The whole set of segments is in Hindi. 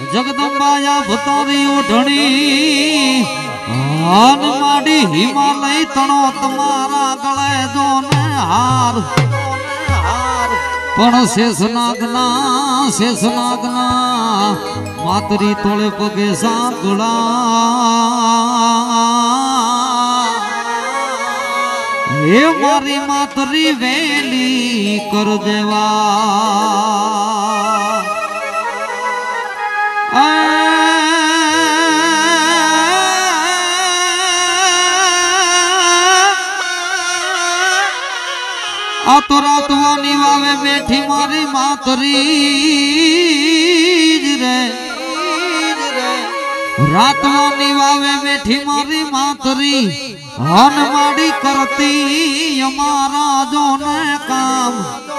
जगदंबाया भतारी उठणी हान माडी हिमालय तणो तमारा गले दोने हार पण शेषनागना मातरी तोले पगे सांगुड़ा हे मारी मातरी वेली कर देवा आ तो रात वानी वावे बैठी मारी मातरी रे रात वानी वावे बैठी मारी मातरी हन माड़ी करती हमारा जो न काम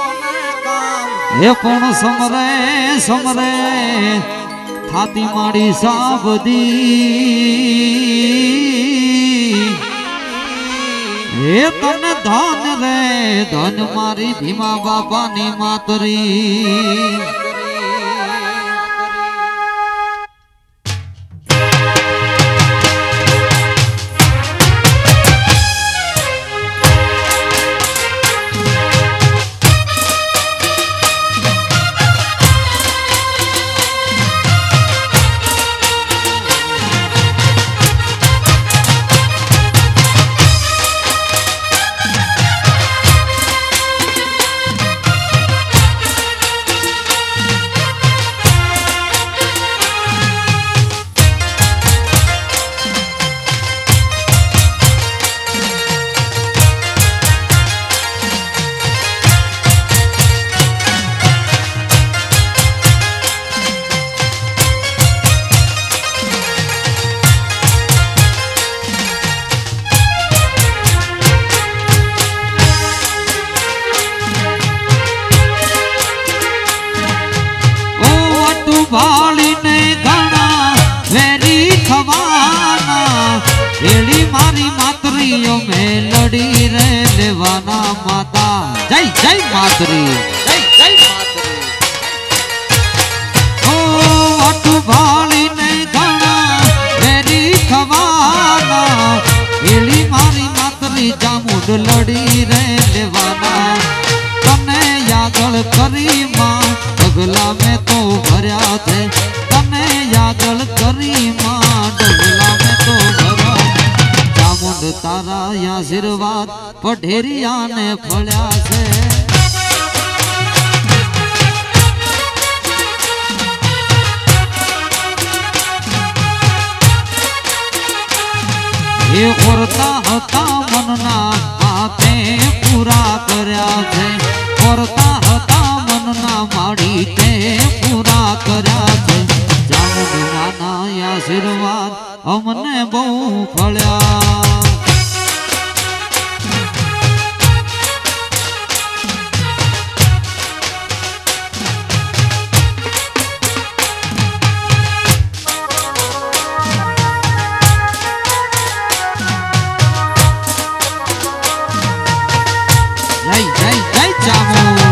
ये कौन समरे थाती माड़ी साबदी हे तन धन रे धन मारी भीमा बाबा नी मातरी भाली ने गाना वेरी खवाना एड़ी मारी मातरियों में लड़ी रे लेवाना माता जय जय मातरी ओ अटू भाली ने गाना वेरी खवाना एड़ी मारी मातरी जामुड लड़ी रे लेवाना तने यागल करी मां डगला में तो भरया थे तने यागल करी मां डगला में तो भरा चामुंड तारा आशीर्वाद पढ़ेरिया ने फल्या से ये करता हता मनना बाते पूरा करया थे करता हता मनना माड़ी ते पूरा करया थे जामुंडवाना आशीर्वाद हमने बहु फल्या जय जय जय चामुंड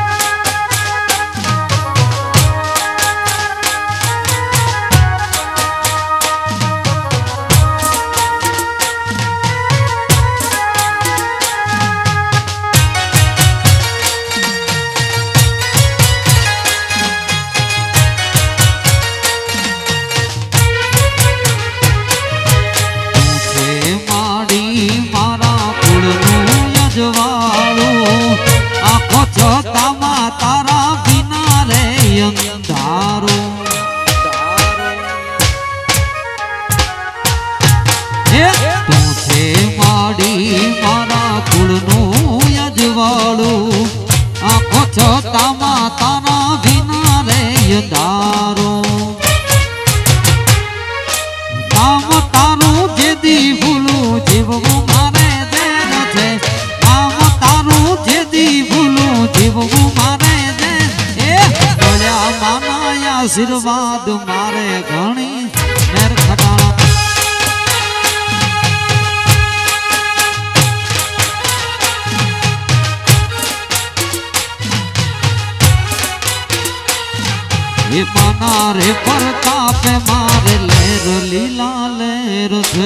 तारा बिना रे अंधारो तुझे माड़ी मारा कुड़नो यजवाड़ो आँखो छोटा तारा बिना रे अंधारो नाम तारू जेदी भूलू जीव मारे देर छे नाम तारू जेदी भूलू जीव मारे दे बोलिया माना आशीर्वाद मारे घणी मेर खटाणा ये माना रे प्रताप मारे लेर लीला लेर थे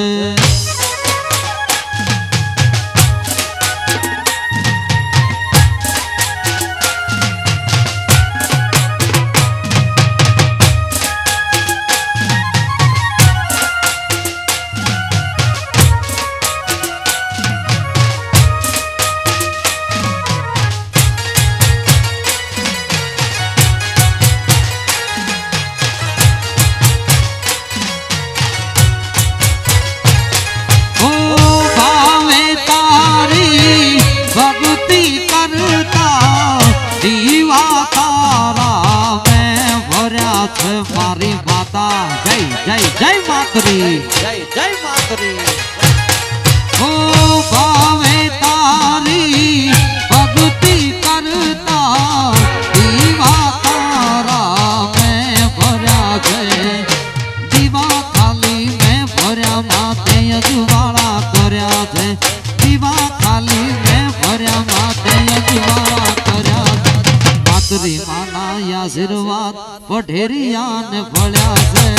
मारी माता जय जय जय मातरी जय जय मातरी ओ भावे तारी भक्ति करता दीवा तारा मैं भरा जय दीवा खाली मैं भरा माते अजवाड़ा करया जय दीवा खाली मैं भरा माते अजवाड़ा करया मातरी माना आशीर्वाद पढ़ेरिया ने भल्या से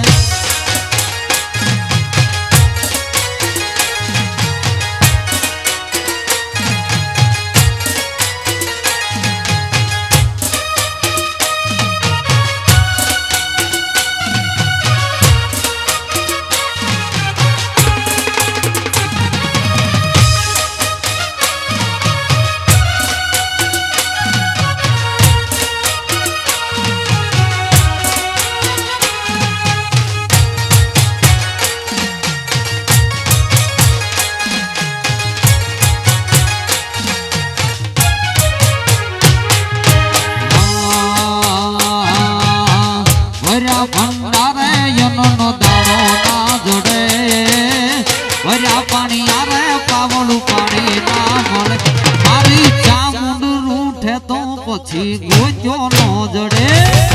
भंडारे यनो दारो ना जोड़े वरा पानी आरे पावलू पानी ना मोले मारी चामुंड रूठे तो पछी गोजो नो जड़े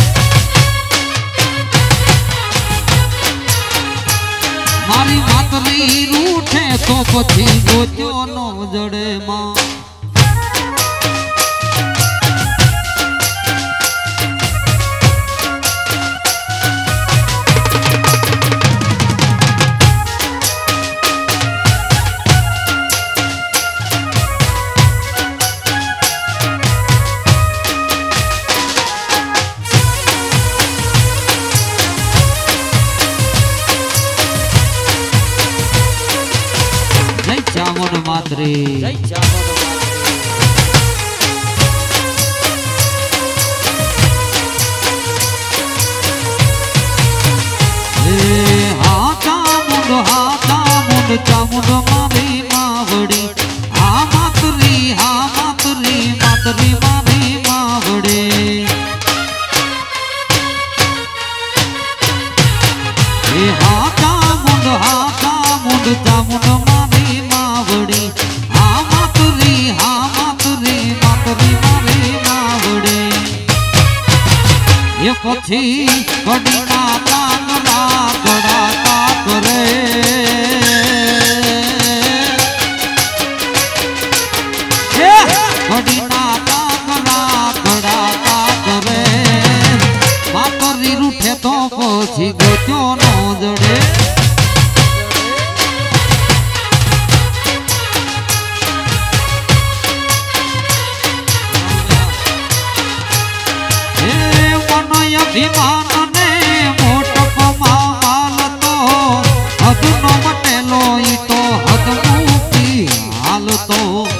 मारी मातरी रूठे तो पछी गोजो नो जड़े मां मातरी जय चामुंड मारी मावड़ी हा मातरी मातरी मारी मावड़ी हा चामुंड चामुंड मारी मावड़ी हा मातरी मातरी मारी मावड़ी ये पछी बड़ी माता गड़ा गड़ा करे बड़ी माता गड़ा गड़ा करे मातरी रूठे तो पछी गोचो नो जड़े अभिमान ने मोटप माल तो हद नो मटेलो ई तो हद मुक्ति हाल तो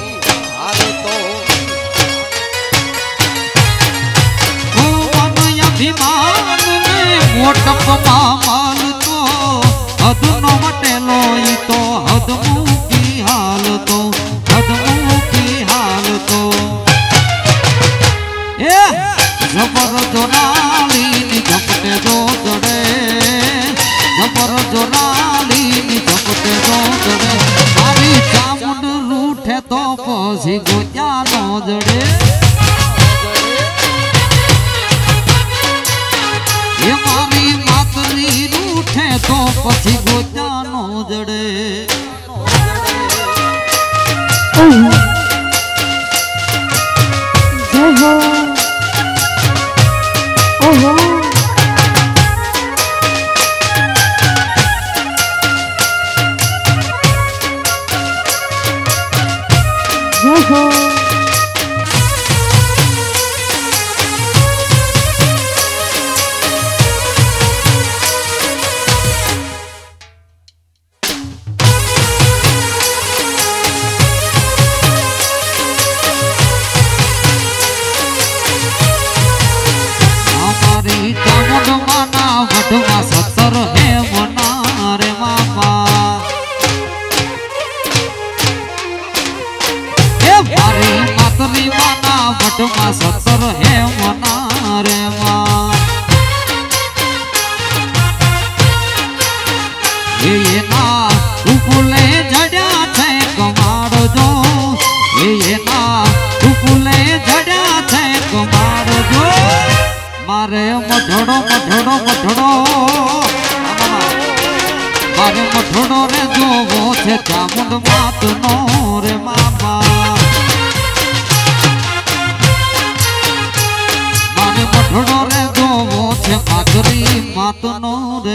ओ मन अभिमान ने मोटप माल तो हद नो मटेलो ई तो हद मुक्ति हाल तो हद मुक्ति हाल तो ए जबर जोराली झपटे दो जड़े जबर जोराली झपटे दो जड़े मारी चामुंड रूठे तो पछी गोजा नो जड़े ये मारी मातरी रूठे तो पछी गोजा नो जड़े जय हो ओहो માં સતર હે મના રે માં એના ઉપલે જડ્યા છે કમાડજો એના ઉપલે જડ્યા છે કમાડજો મારે મઠડો મઠડો મઠડો મારે મઠડો રે જોવો છે ચામુંડ માતનો રે મામા મારે મઠડો રે જોવો છે માતરી માતનો રે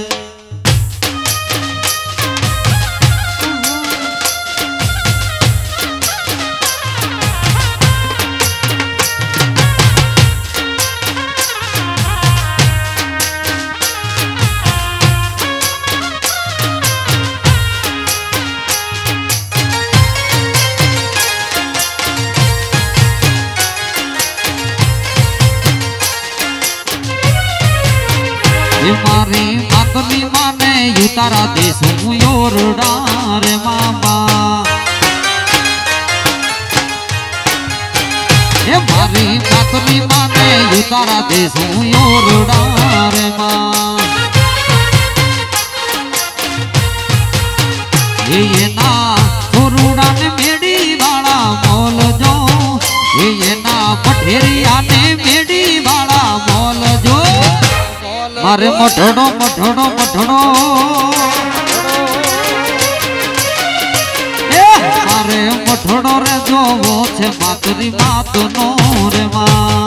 मारी मातली माने युतारा देश योरडा रे मामा ये मारी मातली माने युतारा देश योरडा रे मां ये ना छोरुड़ा ने मेडी वाला मोल जो ये ना पठेरिया ने मेडी वाला मोल जो मारे मठड़ो मठड़ो मठड़ो मारे मठड़ो रे जोवो छे मातरी मातनो रे मां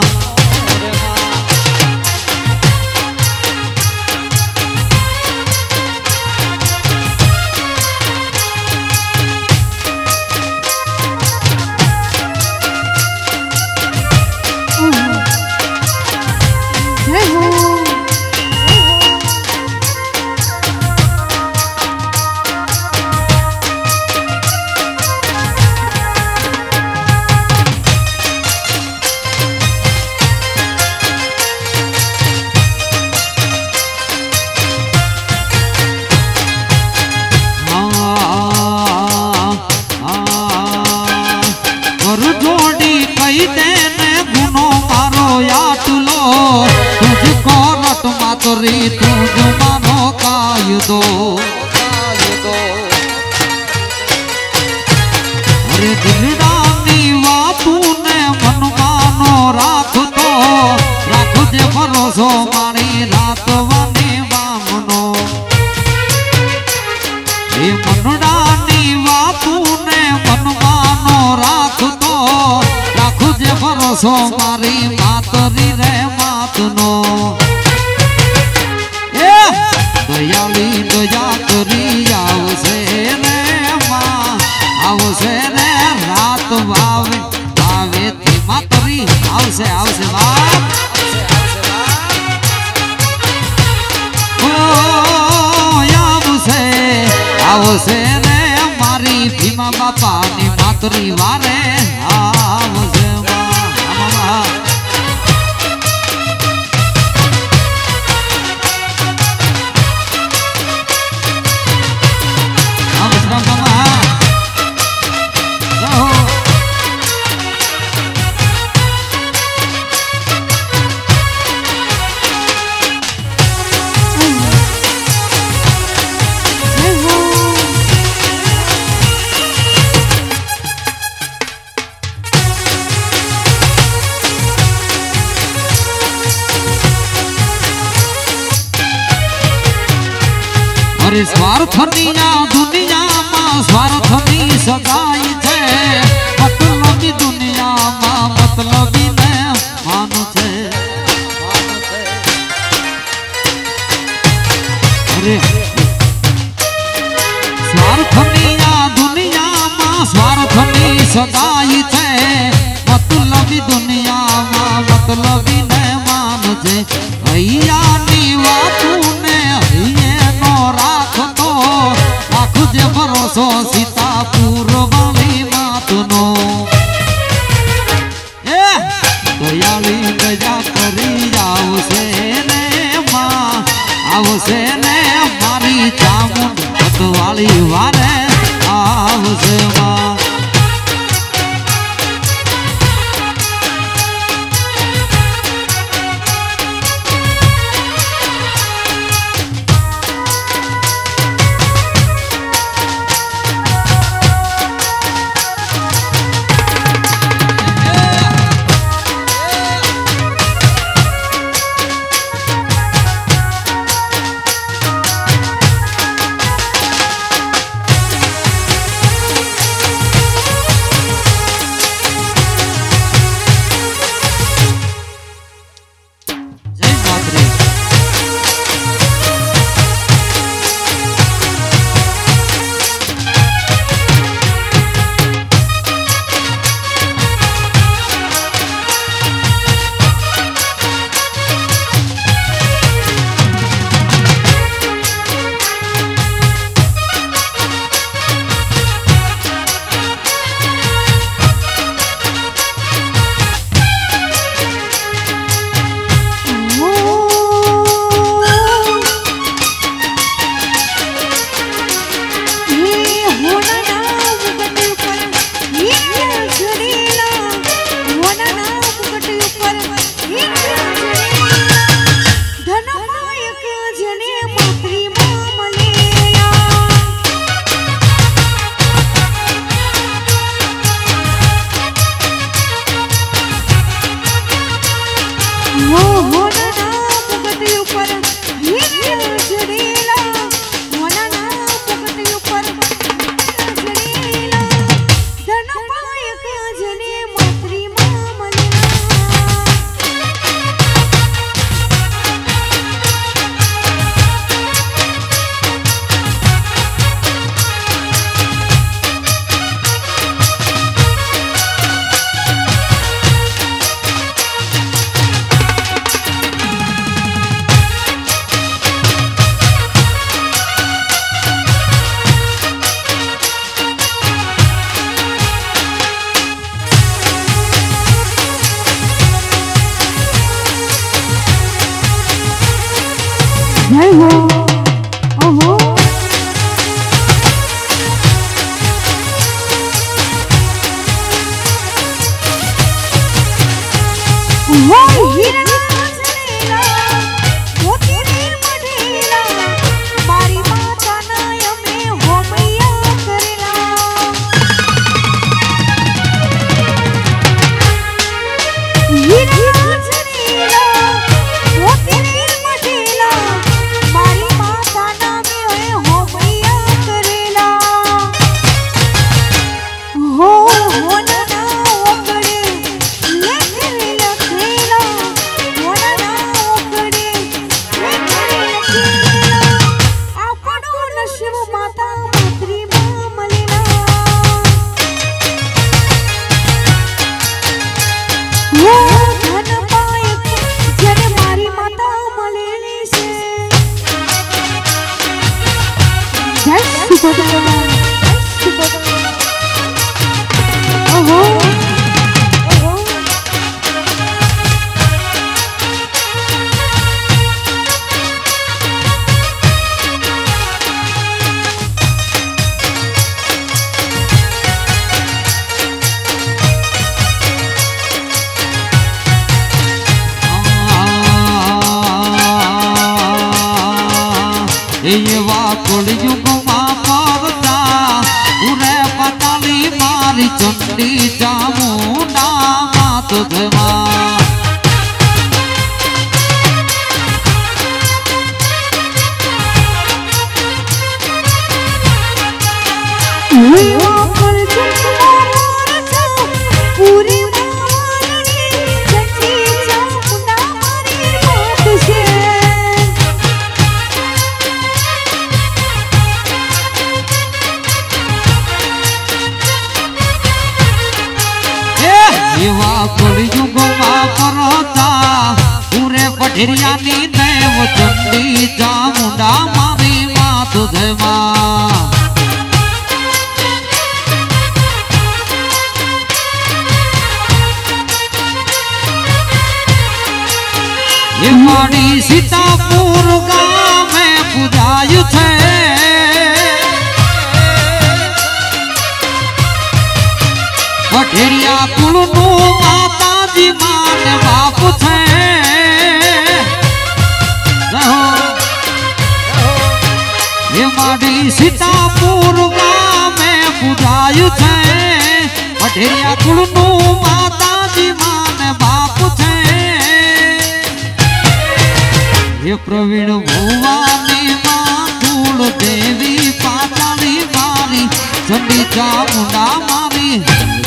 मातरी तुझ मानो कायदो अरे दिलडानी वातू ने मन मानो राख तो राख दे भरोसो मारी रात वानी वामनो ये मनडानी वातू ने मन मानो राख तो राख दे भरोसो मारी मातरी रे मातनो दयाली दया करी आवसे रे मां आवसे रे रात वावे वावे थी मातरी आवसे आवसे बाप ओ आवसे आवसे रे मारी भीमा बापा नी मातरी वारे आवसे मां अरे स्वार्थनिया दुनिया में स्वार्थनी सगाई छे मतलबी दुनिया में मतलबी ने मानु छे अरे स्वार्थनिया दुनिया में स्वार्थनी सगाई छे मतलबी दुनिया में मतलबी ने मानु छे भैया नी वातू ने भरोसो सीतापुर वाली मातनो दयाली दया करी आवसे ने मां आवसे ने मारी चामुंड वाली वारे आवसे मां चंडी चामुंडा मात धमा पूरी चंडी चामुंडा मारी मात से पूरे पठेरिया नी देव चंडी चामुंडा मारी मात धमा ये माड़ी सीतापुर गाँव में पूजायु थे पठेरिया कुलनु माता जी मान बाप थे ये माड़ी सीतापुर गाँव में पूजायु थे पठेरिया कुलनु माता जी मान बाप थे ये प्रवीण भुवानी मां कुल देवी पाताली मारी चंडी चामुंडा मारी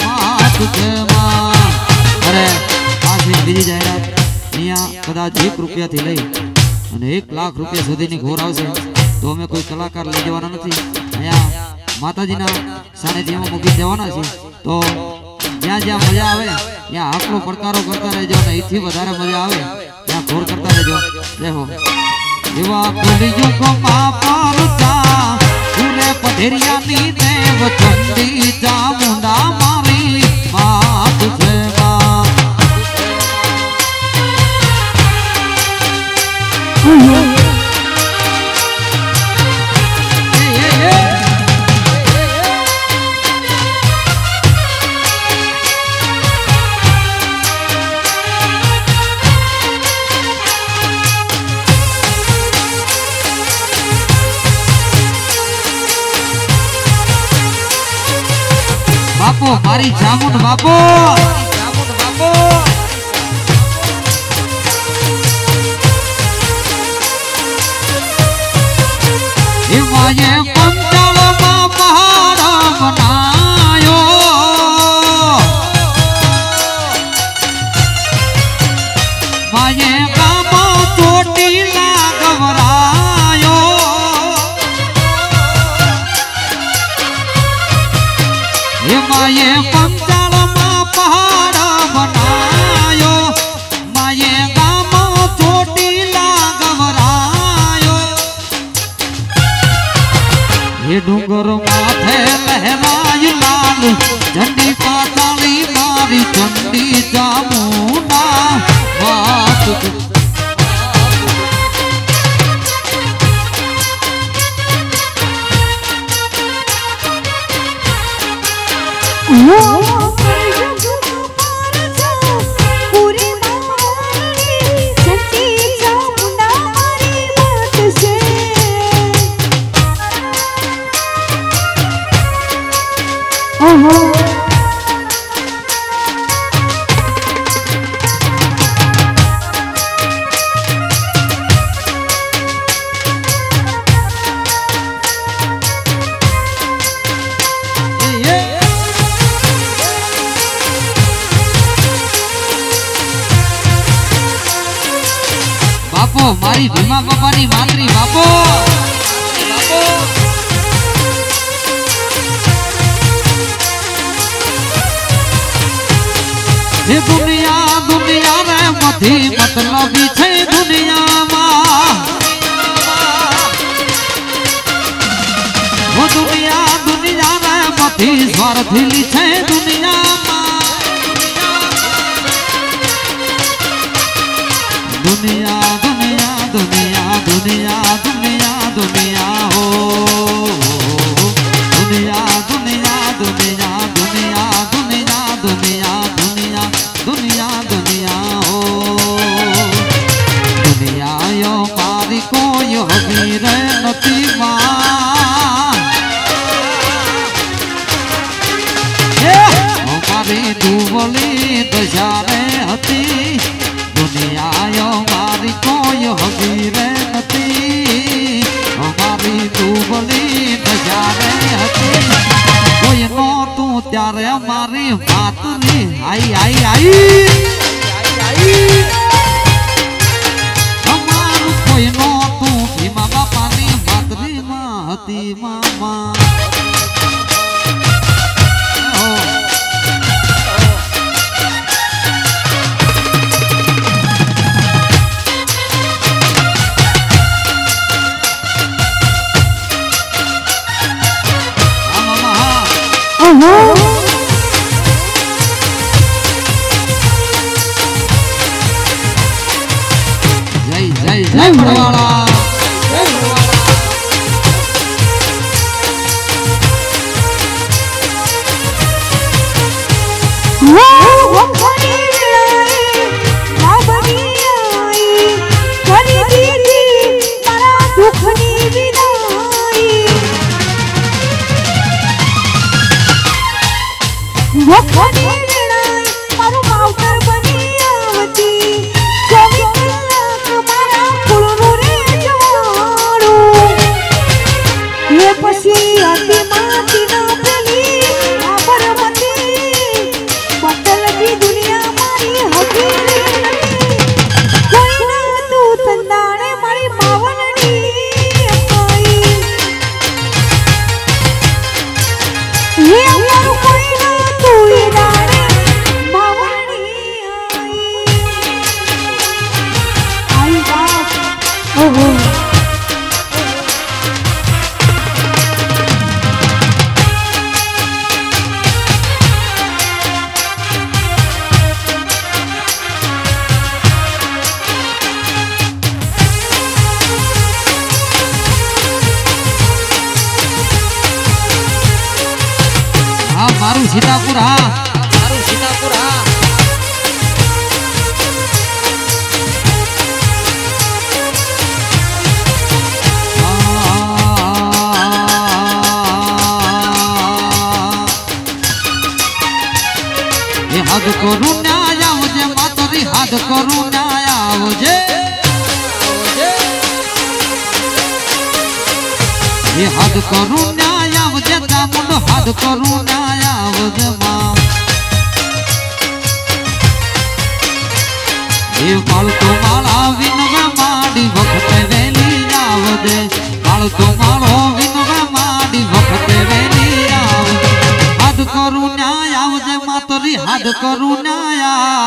अरे आज बीजी जाहिरात अहींया कदाच ₹1 થી લઈ અને ₹1,00,000 સુધીની ઘોર આવશે તો અમે કોઈ કલાકાર લઈ જવાના નથી અહીંયા માતાજીના સાનિધ્યમાં મૂકી દેવાના છે તો જ્યાં જ્યાં મજા આવે ત્યાં આકલો પડકારો કરતા રહેજો અને એથી વધારે મજા આવે ત્યાં ઘોર કરતા રહેજો જય હો એવા કલિયુગમાં પરતા પૂરે પઢેરિયાની દેવ ચંડી ચામુંડા મારી માત છે बापू मारी चामुंड बापू हिमालय पंचाल में पहाड़ बनायो माये गाम चोटीला गवरायो माये पंचाल में पहाड़ बनायो माये गाम चोटीला गवरायो ये डूंगर माथे लहराय लाल झंडी पाताली मारी चंडी चामुंडा मात બાપો મારી ભીમા બાપાની માતરી બાપો ये दुनिया दुनिया रे मधी मतलबी छे दुनियाમાં वो दुनिया दुनिया रे मधी સ્વાર્થીલી છે દુનિયામાં दुनिया दुनिया दुनिया दुनिया दुनिया दुनिया हो दुनिया दुनिया दुनिया दुनिया दुनिया दुनिया दुनिया दुनिया दुनिया हो दुनिया यो मारी कोई हवी रे नती मां मारी डूबली दशा रे हती दुनिया यो मारी कोई हवी रे नती मारी डूबली दशा रे हती कोई नो तू त्यारे मारी मातरी आई आई आई हमारू कोई नो तू भीमा बापानी मातरी मां हती मामा जय जय जय भड़वाड़ा मारू सीतापुर मारू सीतापुर ये हद करू न्याय आवजे मातरी हद करू न्याय आवजे ये हद करू न्याय आवजे दामुंड हद करू न्याय आवजे मां ये बाल तो माला विनवे माडी वखते वेली आवजे बाल तो मालो विनवे माडी वखते वेली आवजे हद करू न्याय आवजे मातरी हद करू न्याय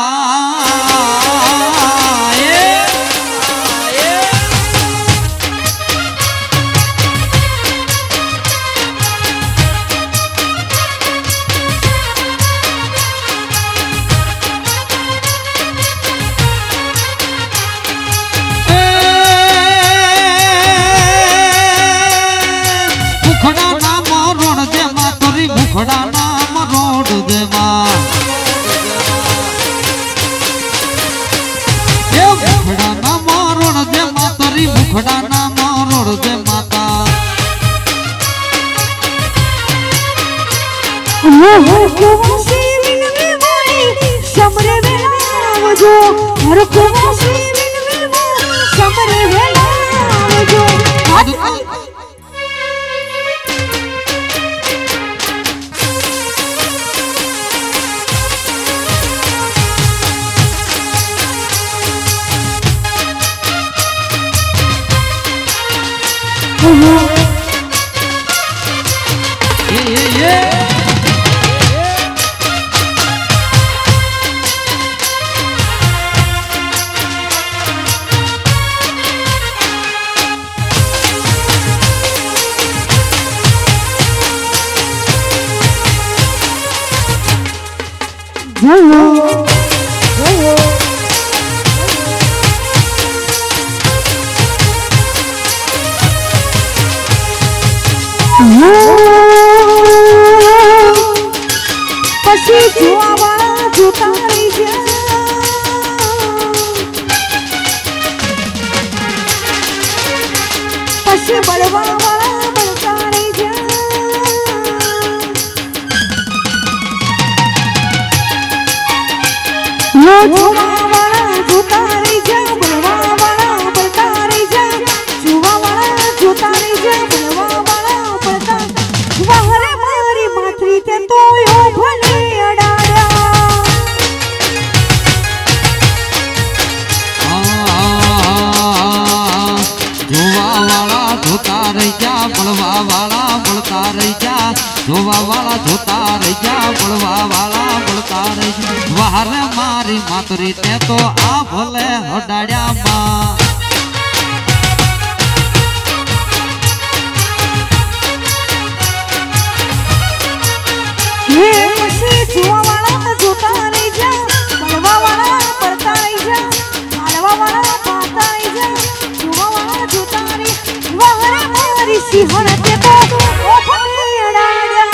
भुखड़ा नाम रोड देवा ये भुखड़ा नाम रोड दे मातरी भुखड़ा नाम रोड दे माता समरे वेला जो हर को समरे वेला जो પછી જોવાવાળા જોતા રહી જાય પછી બળવાવાળા બળતા રહી જાય જોવાવાળા જોતા રહી જાય બળવાવાળા બળતા રહી જાય જોવાવાળા જોતા રહી જાય બળવાવાળા બળતા વાહરે મારી માથરી તે તો ભલે बलवा वाला बलता रही जा जोवा वाला जोता रही जा बलवा वाला बलता रही जा वाहर मारी मातरी ते तो आ भले हडाड्या मां ये पसी जुआ वाला जोता रही जा बलवा वाला बलता रही जा मालवा वाला पाता रही जा जुआ वाला जोता रही वाहर मारी सिंहण ते तो ओ भले अडाड्या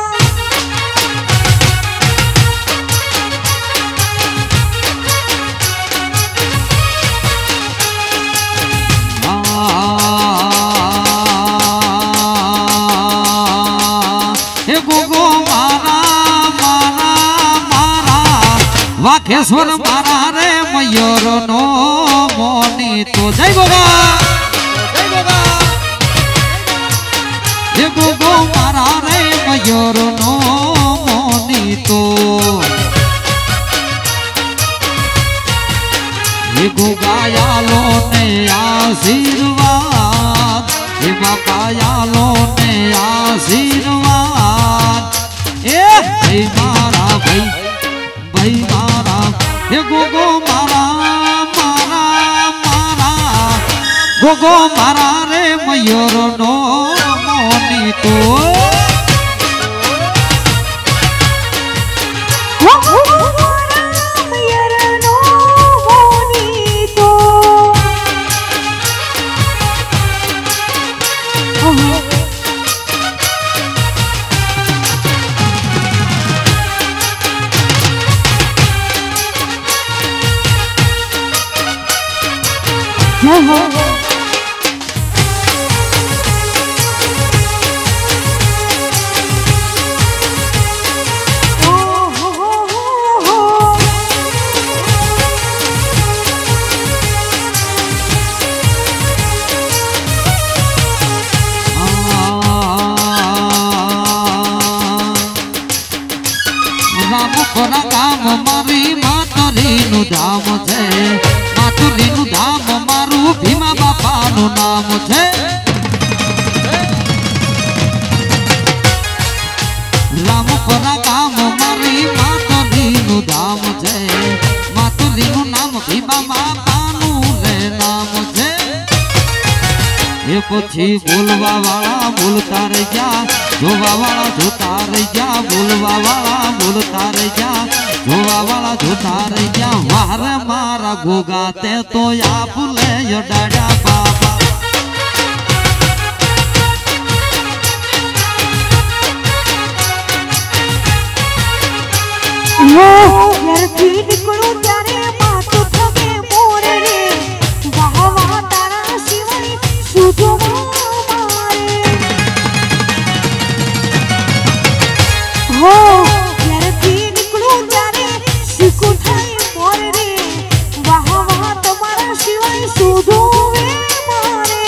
हे गोगो मारा मारा मारा वाखेश्वर मारा रे मयूर नो मोनी तो जय गोगा गोगो मारा रे मयूर नो मोनी तो ये गोगायालो ने आशीर्वाद ये बापायालो ने आशीर्वाद ए भाई मारा भाई भाई मारा ये गोगो मारा मारा मारा गोगो मारा रे मयूर नो तो धाम छे मातुली नु धाम मारू भीमा बापा नु नाम छे रामपुरा गाम मारी मातुली नु धाम छे मातुली नु नाम भीमा बापा नु रे नाम छे ये पछी बोलवा वाला बोलता रह जा जोवा वाला जोता रह जा बोलवा वाला बोलता रह जा जोवा वाला जोता रह जा वाहर मारा गोगा ते तो या भूले यो डाड्या बाबा यार की निकलू त्यारे मातो थके मोर रे वाह वाह तारा शिवानी सुजो मारे हो यार की निकलू त्यारे सिको थाई मोर रे वाह वाह तुम्हारा शिवानी सुजो मारे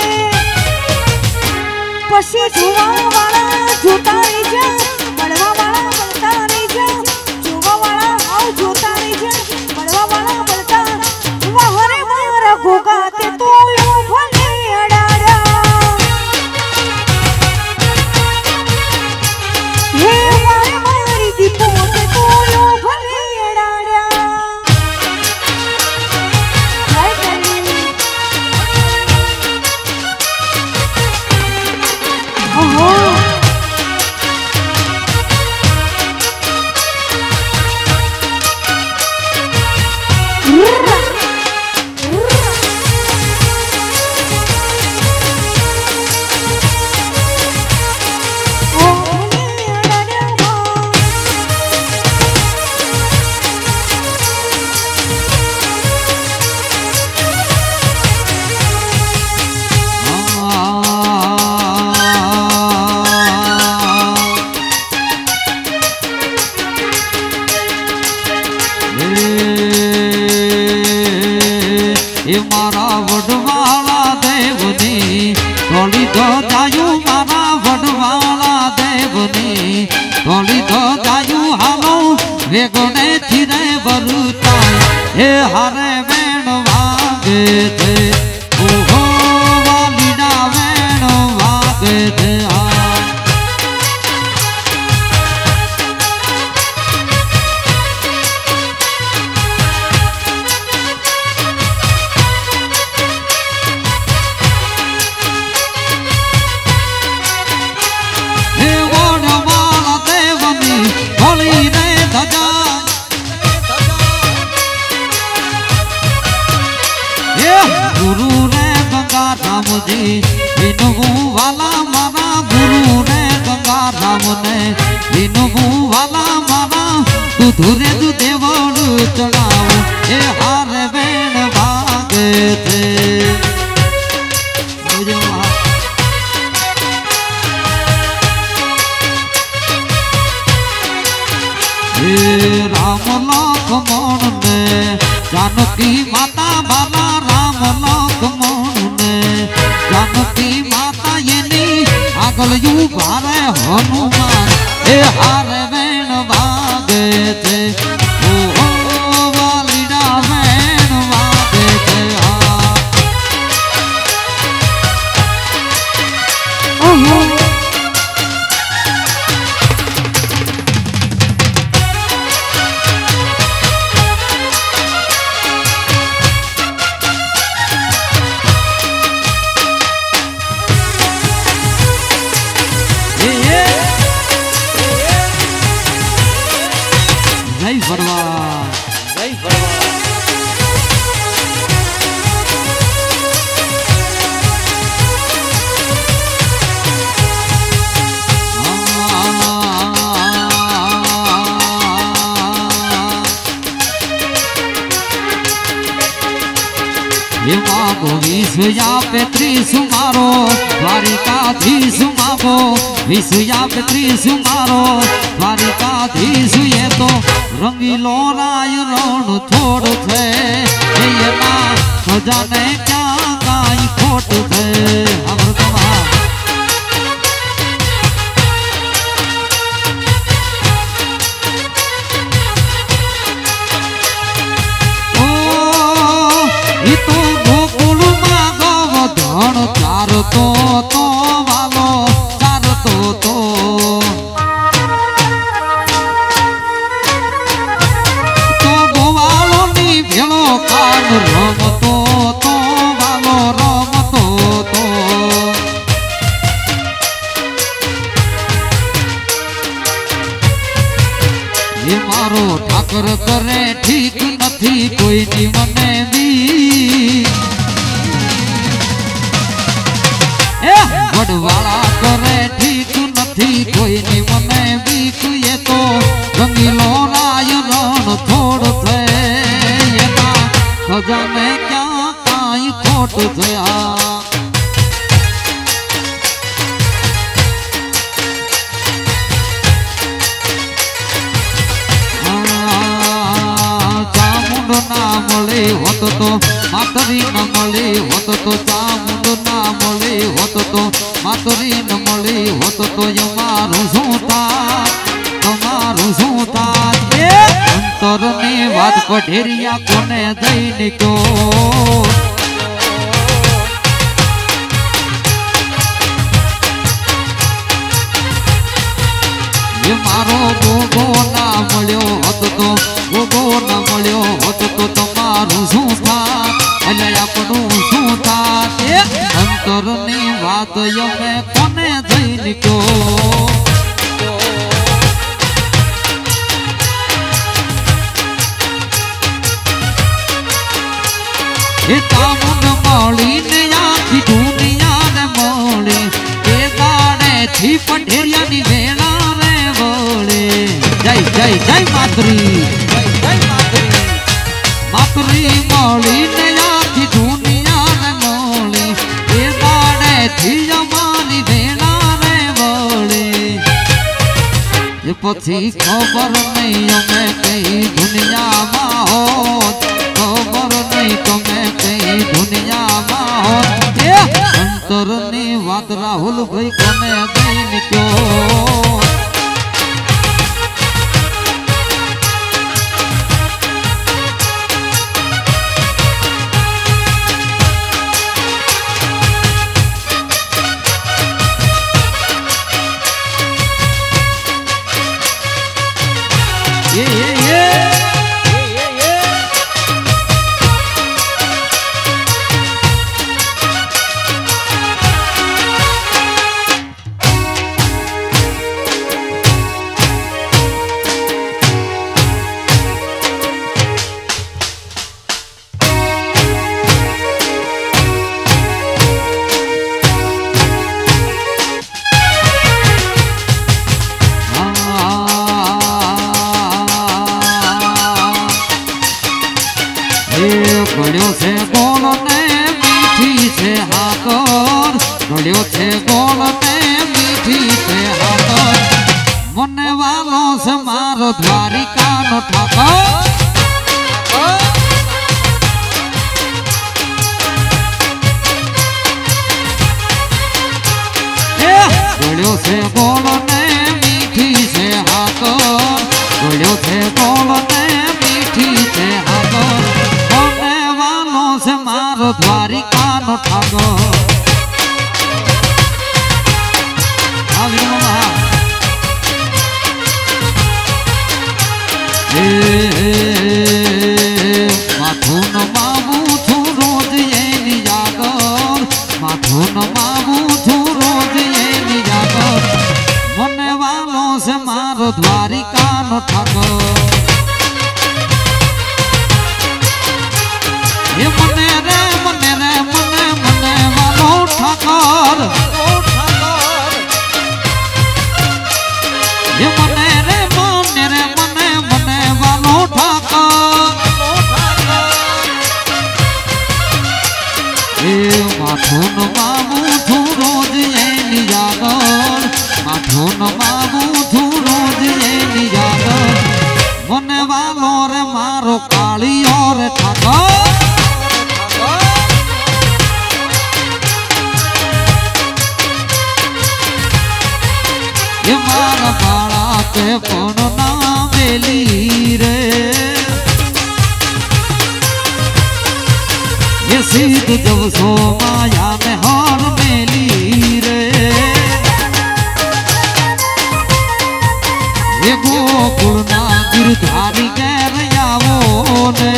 पसी जुआ वाला जोता रही जा बड़वा वाला बलता रही जा जुआ वाला आओ जोता रही जा बड़वा वाला बलता वाहरे मारा गोगा ते तो यो भले अडाड्या ये मारा वडवाला देवनी तोली दो जायू मारा वडवाला देवनी तोली दो जायू हालो वेगोने चिरे बरुता ए हारे वेण वागे थे ओहो वालीडा वेण वागे थे गुरु रे गंगा राम जी इनबू वाला मारा गुरु रे गंगा राम ने इनबू वाला मारा तू धुरे तू देवड़ चढ़ाओ ए हार बेण भागे थे राम लक्ष्मण ने जानकी माता बाला राम लक्ष्मण ने जानकी माता येनी आगल यू भारे हनुमान ए हार वेण वागे थे ओ वालीडा वेण वागे थे ओहो विषया पे त्रिसुमारो द्वारिकाधीश मागो विषया पे त्रिसुमारो द्वारिकाधीश ये तो रंगीलो राय रण छोड़ थे ये ना तो जाने क्या गाय खोट थे अमृतमा तो वालो चार तो गोवालो नी भेलो कान रम तो वालो रम तो ये मारो ठाकर करे ठीक नथी कोई नी मने भी वडवाला करे ठीक नथी कोई नी मने बीक ये तो रंगीलो राय रण छोड़ थे ये ना खजाने क्या काई खोट थया चामुंड ना मळे होत तो मातरी न मळे होत तो चामुंड ना मळे होत तो मातरी न मळे होत तो यमारू सूता તમારું શું થાય અંતરની વાત પઢેરિયા કોને દઈને ક્યો ये मारो गोगो ना मळ्यो होत तो गोगो ना मळ्यो होत तो तमारू શું થાય એટલે આપણું શું થાય અંતરની વાત યમે કોને દઈને ક્યો तामुन मौली ने आखी दुनिया ने मौली ए दाड़े थी पढ़ेरिया नी वेला रे बोले जय जय जय मातरी मातरी मौली ने आखी दुनिया ने मौली ए दाड़े थी जमानी वेला रे बोले ये पछी खबर नहीं हमें कहीं दुनिया मा हो खबर नहीं तुम्हें कहीं अंदरनी बात राहुल भाई कोने दईन क्यों गड़ियों से बोलने मीठी से हाथोर गड़ियों से बोलने मीठी से हाथोर मने वालों से मारो द्वारिका नो ठाकुर गड़ियों से बोलने मीठी से हाथोर गड़ियों से बोलने मीठी से हाथोर से मारो द्वारिका नो ठाकुर माथुन माबू छू रोज ये निजागर माथुन माबू छू रोज ये निजागर मने वालों से मारो द्वारिका नो ठाकुर ये मने रे मने रे मने मने वालो ठाकुर ये मने रे मने मने वालो ठाकुर ये माथुन माबू छू रोज ये निजागर माथुन माबू छू रोज ये निजागर मने वालो रे मारो काली और ठाकुर ये मारा बाड़ा के पुन ना बेली रे ये सीध जब सो माया में हार मेली रे ये गोकुल ना गिरधारी गैर यावो ने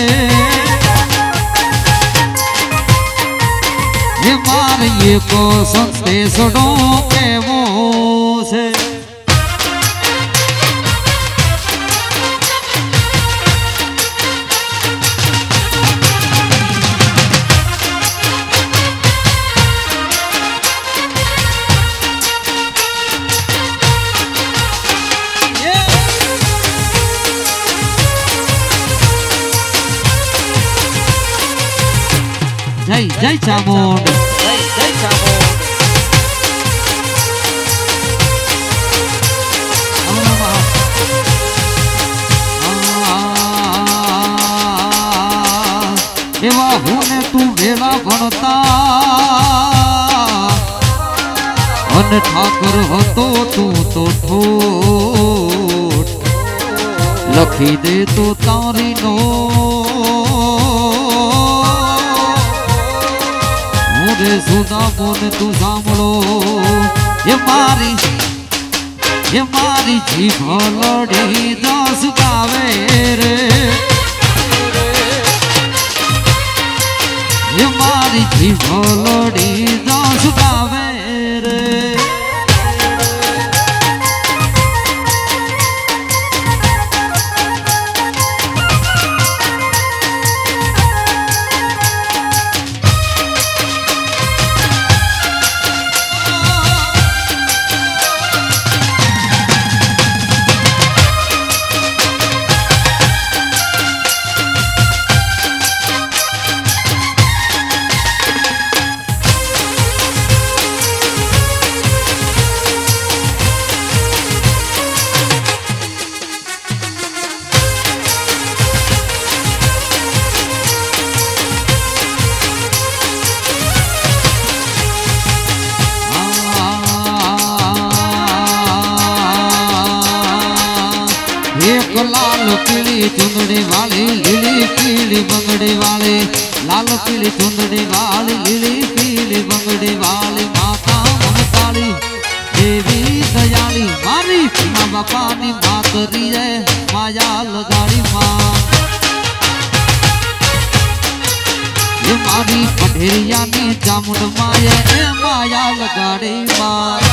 ये मार ये को संते सड़ो के वो से जय जय चामुंड जय चामुंड एवा होने तू भेला भणता अन ठाकुर હતો तू तो ठोठ लखी दे तो तारी नो मुझे सुधा बोल तू सांभळो ये मारी जीभ लड़ी दस गावे रे ये मारी जीभ लड़ी दस गावे रे पीली चुंदड़ी वाली लीली पीली बंगड़ी वाली लाल पीली चुंदड़ी वाली लीली पीली बंगड़ी वाली माता ममताली देवी दयाली मारी माँ बापा नी मातरी है माया लगाड़ी माँ ये मारी पढ़ेरिया नी चामुंड माया माया लगाड़ी माँ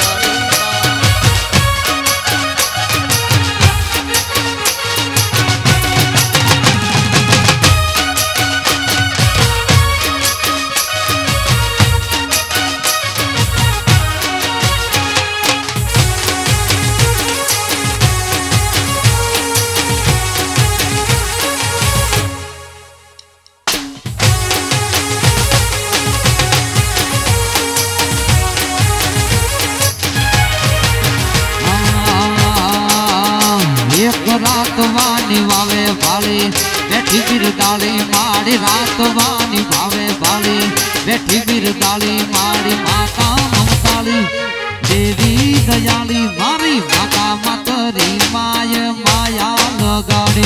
रात वानी वावे भाली बैठी बिरदाली माड़ी रात वानी भावे भाली बैठी बिरदाली माड़ी माता ममताली देवी दयाली मारी माता मतरी माय माया लगाड़ी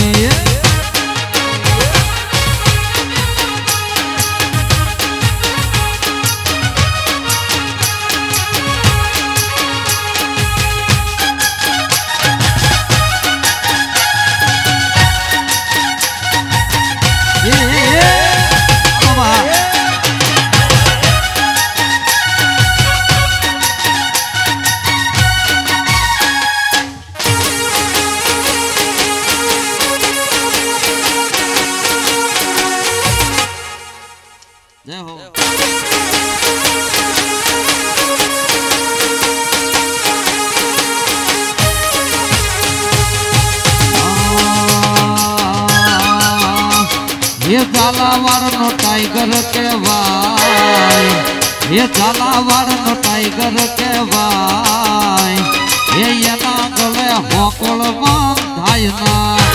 ये झालावाड़ नो टाइगर कहवाय ये झालावाड़ नो टाइगर कहवाय ये यना गले होकल बांधाय ना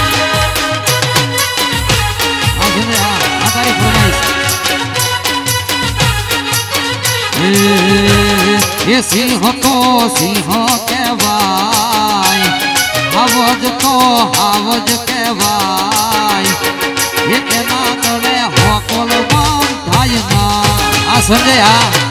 आजने आतारी फरमाइश ये सिंह तो सिंह कहवाय हावज तो हावज कहवाय ये केना गले होकल बांधाय ना आ संजय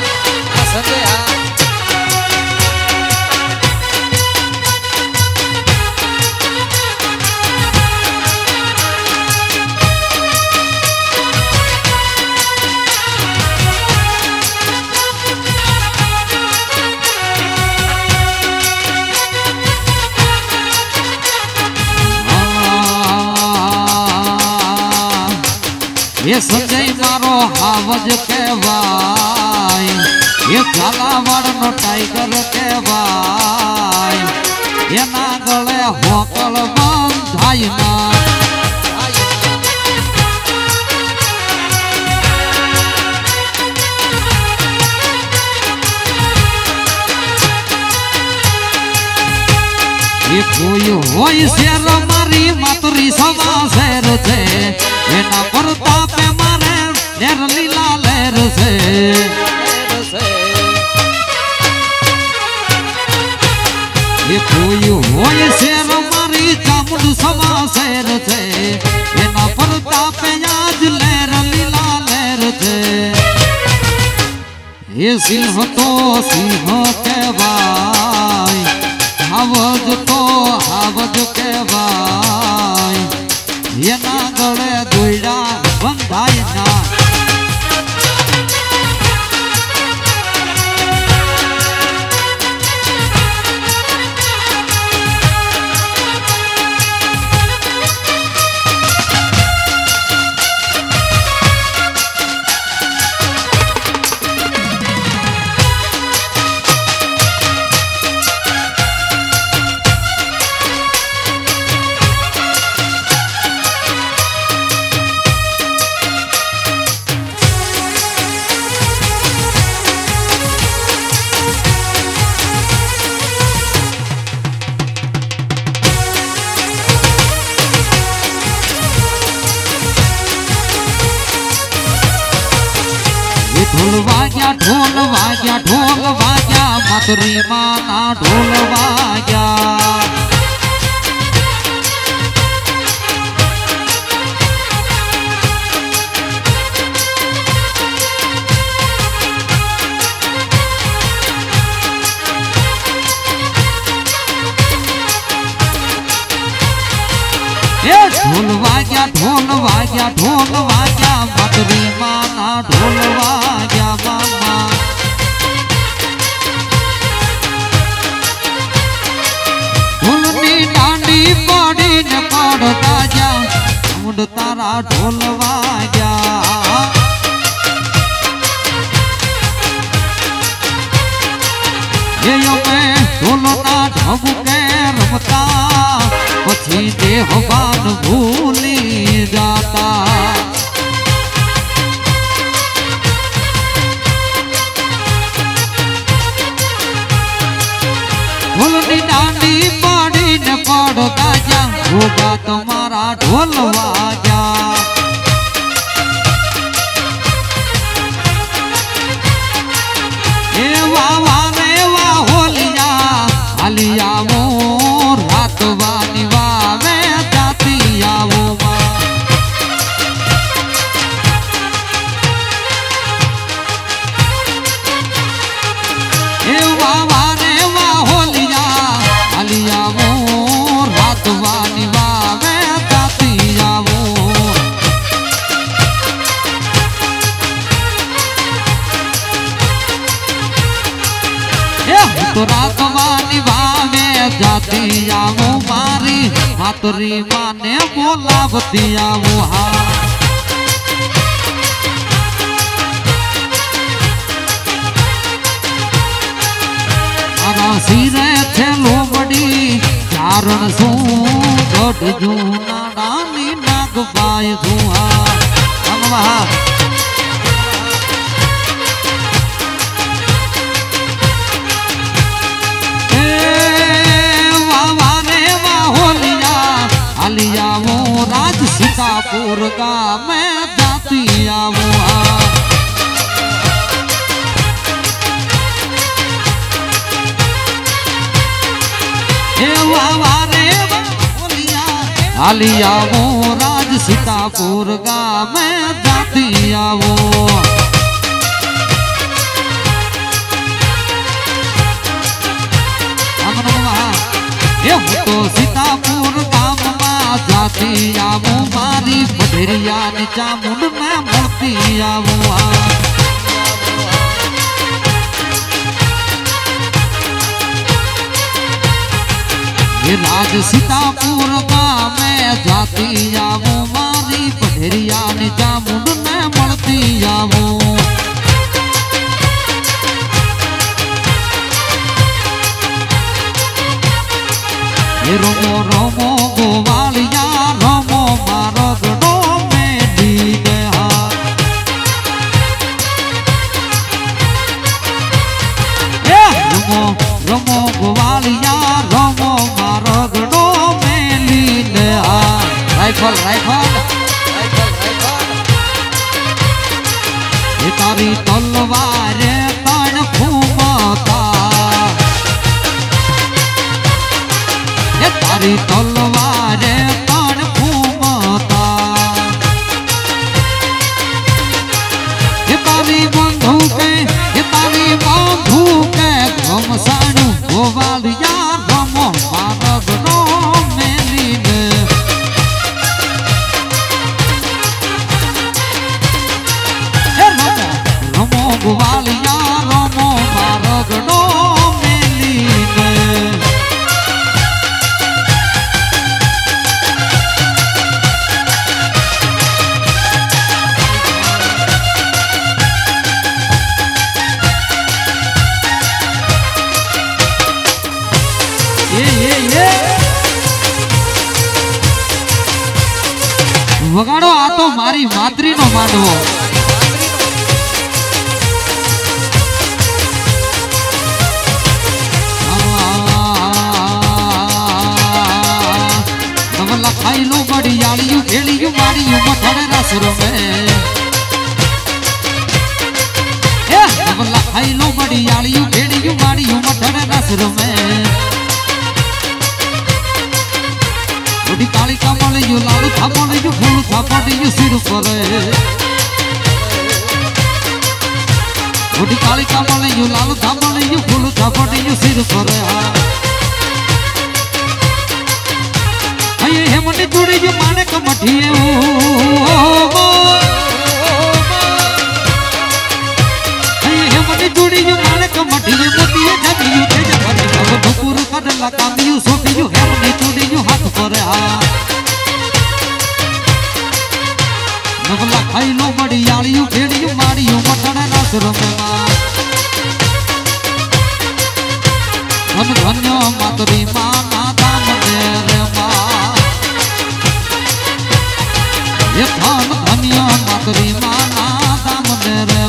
ये संजय मारो हावज कहवाय ये झालावाड़ नो टाइगर कहवाय ये ना गले होकल बांधाय ना ये कोई होई शेर मारी मातरी सवा शेर छे एना प्रताप मारे नेर लीला लहर से ये कोई होय शेर मारी चामुंड सवा शेर छे एना प्रताप आज लहर लीला लहर छे ये सिंह तो सिंह कहवाय हावज तो हावज कहवाय ये ना गले दुईड़ा बंधाय ना ढोल वाग्या मथुरी माना ढोल वाग्या ढोल वाग्या मधुरी माना ढोल वाग्या मामा ढोलनी डांडी पड़ी न पड़ता जा मुंड तारा ढोल वाग्या ये मैं ढोलना ढबके रमता पछी देहबान भूली जाता ढोलनी डांडी पड़ी न पड़ता जा होगा तुम्हारा ढोल वाजा आलिया वो रात वाली वावे जाती आवो ए वावा रे वाह होलिया आलिया वो रात वाली वावे जाती आवो तो रात वाली वावे जाती आवो मारी मातरी माने बोलावती आवो हाँ सिरे थेलो बड़ी चारण सू गोट जू नानी नाग पाए धुआ आलिया वो राज सीतापुर का मैं जाती आवो आलिया वो राज सीतापुर का मैं जाती आवो तो सीतापुर गाम जाती आवो मारी बधरिया नीचा मुंड में मुड़ती आवो ये राज सीतापुर गाम में जाती आवो मारी बधरिया नीचा मुंड में मुड़ती आवो रोमो रोमो गोवालिया रोमो मारो गडो में दी गया रोमो रोमो गोवालिया रोमो मारो गडो में ली गया राइफल राइफल ये तारी तलवार तन घूमता तारी तलवार तन घूमता तारी बंधुक घमसाणु गोवालिया रमो मारग नो मेलीन रमो गोवालिया रमो मारग नो मेलीन वगाड़ो आ तो मारी मातरी नो मांडवो नवला खाई लो बड़ी आलियू भेड़ियू मारियू मठड़े रसुर में नवला खाई लो बड़ी आलियू भेड़ियू मारियू मठड़े रसुर में काली कमल यू लाल थापड़ यू फूल थापड़ यू सिर पर काली कमल यू लाल थापड़ यू फूल थापड़ यू सिर पर हेमनी जुड़ी जो माने कमठिए हेमनी जुड़ी जो माने कमठिए मोतिए जमियो ते जपनी कब नुपुर कदला कामियो सोटियो हेमनी जुड़ी जो हाथ पर नगला खाइलो बड़ी आलियो खेड़ियो मारियो मटड़ा रासर में धन धन्य मातरी माना दाम मेरे ये धन धन्य मातरी माना दाम मेरे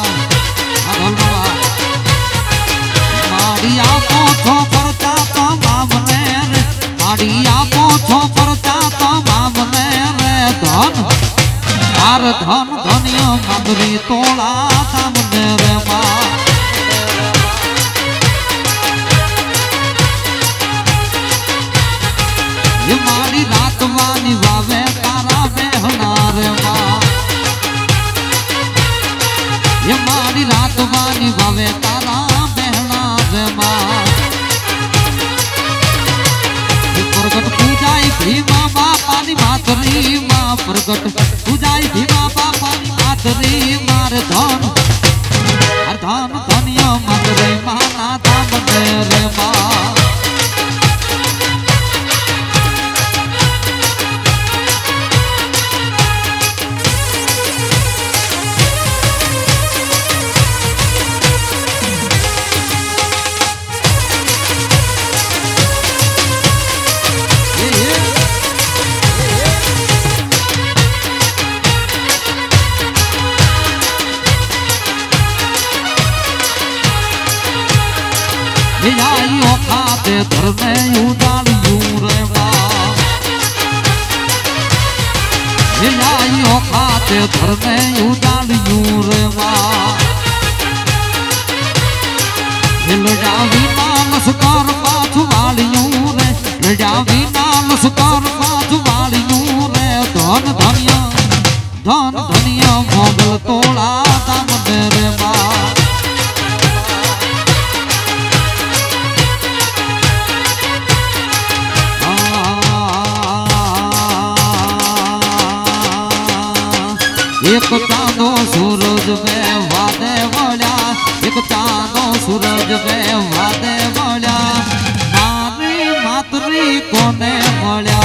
माड़िया पोछो परता तो मामने रे माड़िया पोछो परता तो मामने रे धन आर धन धन्य मातरी तोला दाम मेरे ये मारी रात वानी वावे तारा बेहना रे माँ ये मारी रात वानी वावे तारा बेहना रे माँ प्रगट पूजाई भीमा बापानी मातरी माँ प्रगट पूजाई भीमा बापानी मातरी मार धन हर धन धनिया मातरी माना दाम रे माँ आइयो खाते धर में उडालियो रे माँ आइयो खाते धर में उडालियो रे माँ लजावी नालस कर पाछ वालियो रे लजावी नालस कर पाछ वालियो रे धन धनिया मोगल तोड़ा दाम मेरे माँ एक चांदो सूरज में वादे वाला एक चांदो सूरज में वादे वाला मारी मातरी कोने वाला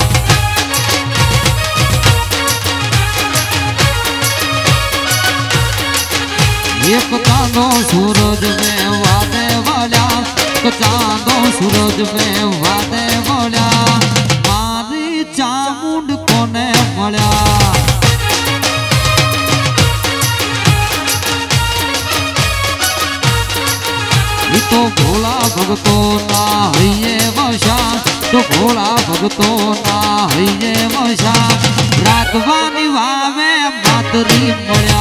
एक चांदो सूरज में वादे वाला एक चांदो सूरज में वादे वाला मारी चामुंड कोने वाला तो भोला भगतो ना हइये वशा तो भोला भगतो ना हइये वशा रातवानी वावे मातरी मळ्या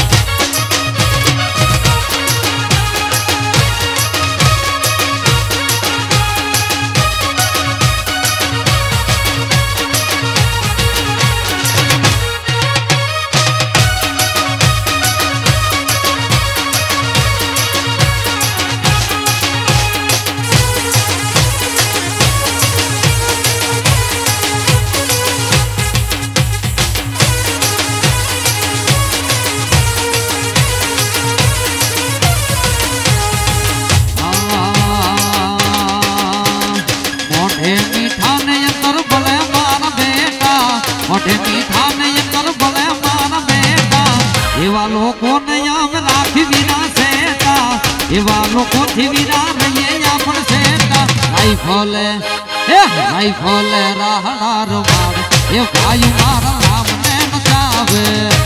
मोटे मीठा नहीं कर भले मान बेटा एवा लोको नया में राखी बिना सेता एवा लोको थी बिना रहिए अपन सेता आई फले राहणार मार ये भाई मारा राम ने नचावे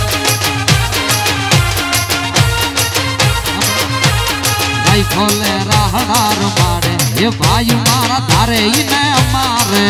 आई फले राहणार मार ये भाई मारा धारे इने मारे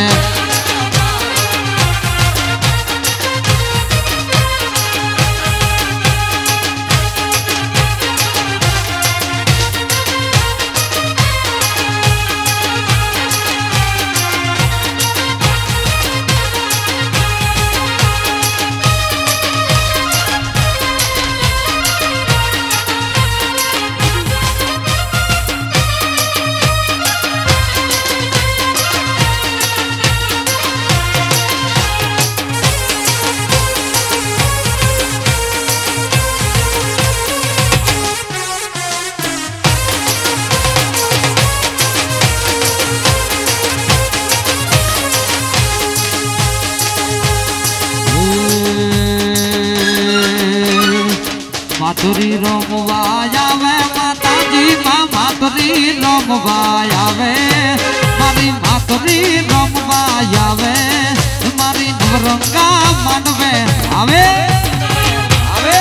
मातुरी रमवायावे माताजी माँ मातुरी रमवायावे मारी मातुरी रमवायावे मारी नवरंगा मनवे आवे आवे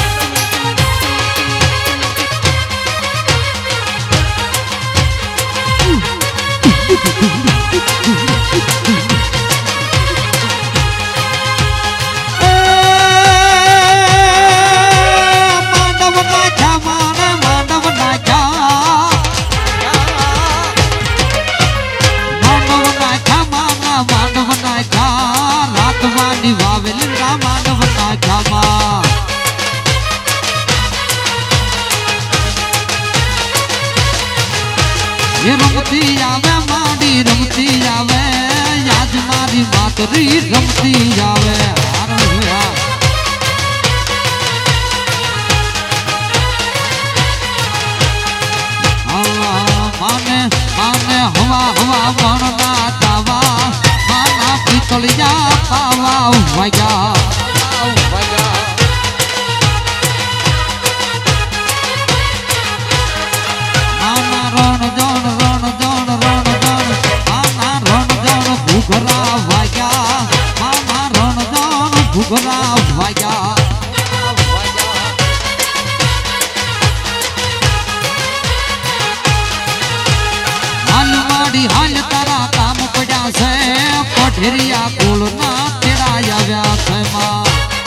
रमती आवे माड़ी रमती आवे याद मारी मातरी रमती आवे माने माने हवा हवा मनना दावा माना पितलिया पावा वया भुगरा भाया हाल माड़ी हाल तारा काम पड़ा से पठरिया कोलना तेरा आव्या से मां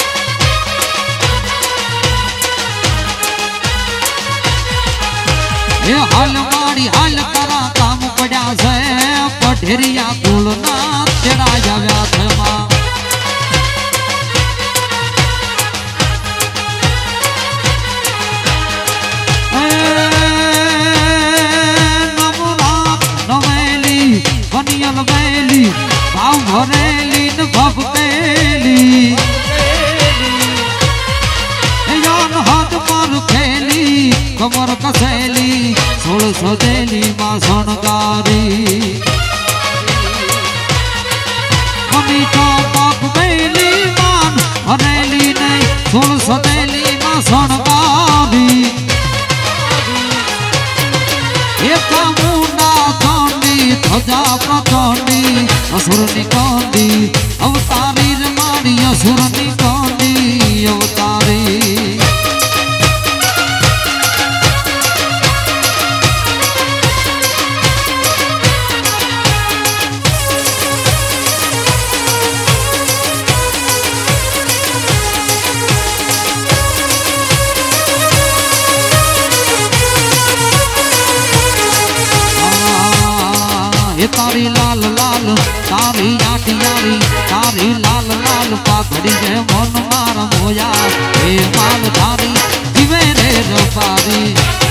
ये हाल माड़ी हाल तारा काम पड़ा से पठरिया कोलना तेरा आव्या से मां भाव भरेली न भपकेली यान हाथ पर खेली कमर कसेली 1600 देली मां सोनकारी मनी चौपाक बेली मान भरेली नहीं 1600 देली मां सोनकारी एक मुंडा चोंडी ध्वजा प्रचोंडी असुरनी कौंदी अवतारी रमाड़ी असुरनी कौंदी अवतारी ये तारी लाल लाल तारी आटी यारी तारी लाल लाल पाघड़ी है मन मार मोया हे माल तारी जीवे रे रबारी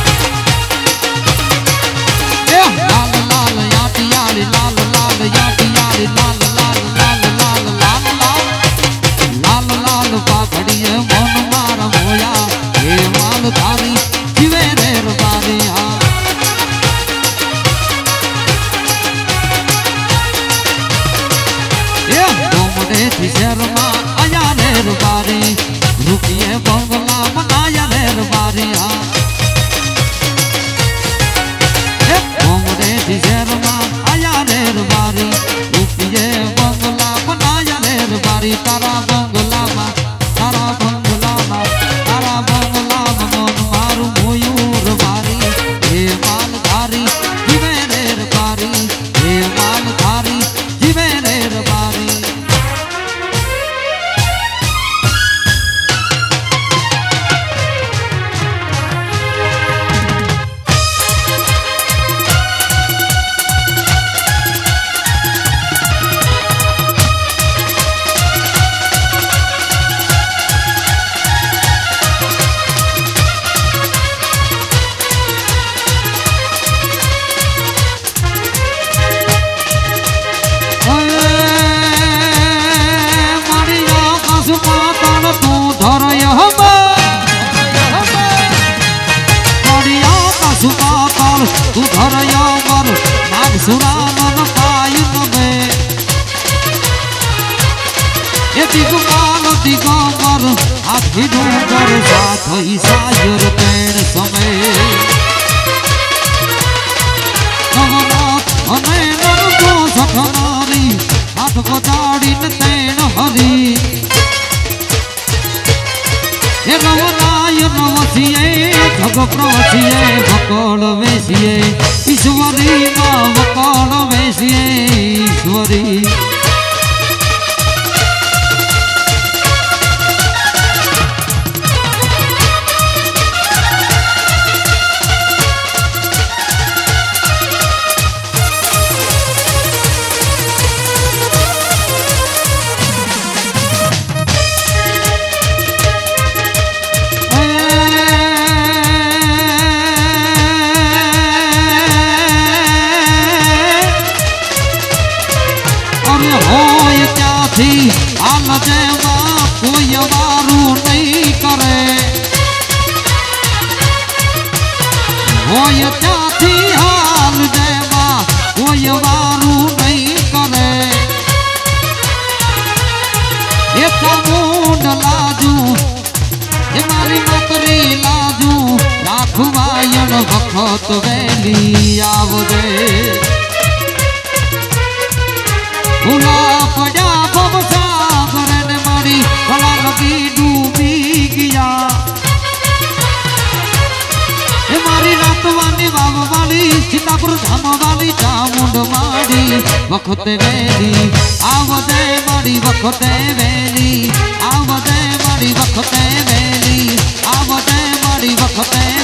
लाल लाल आटी यारी लाल लाल आटी यारी लाल लाल लाल लाल लाल लाल लाल लाल पाघड़ी है मन मार मोया हे माल तारी जीवे रे रबारी शर्मा आया रे रुबारी रुकिए बंगला बनाया रे रुबारी शर्मा आया रे रुबारी रुकिए बंगला बनाया रे रुबारी तारा बंगला तारा बंगला तारा बंगला मन मारू मयूर बारी हे मालधारी जीवे रे रुबारी हे मालधारी जीवे रे रुबारी तू धरया मर नाग सुरानन पायुन में ये दिगमाल दिगमर आखि डूंगर साथ ही साथ तो प्रवसिए बकोल वेसिए ईश्वरी माँ बकोल वेसिए ईश्वरी हाल जेमा कोई वारू नहीं करे होय चाची हाल जेमा कोई वारू नहीं करे ये चामुंड लाजू ये मारी मतरी लाजू राखवायण वखत वेली आवदे भूला पड़ा सागर ने मारी भला लगी डूबी गया ये मारी रातवानी बाब वाली सीतापुर धाम वाली चामुंड मारी वखते वेली आवदे मारी वखते वेली आवदे मारी वखते वेली आवदे मारी वखते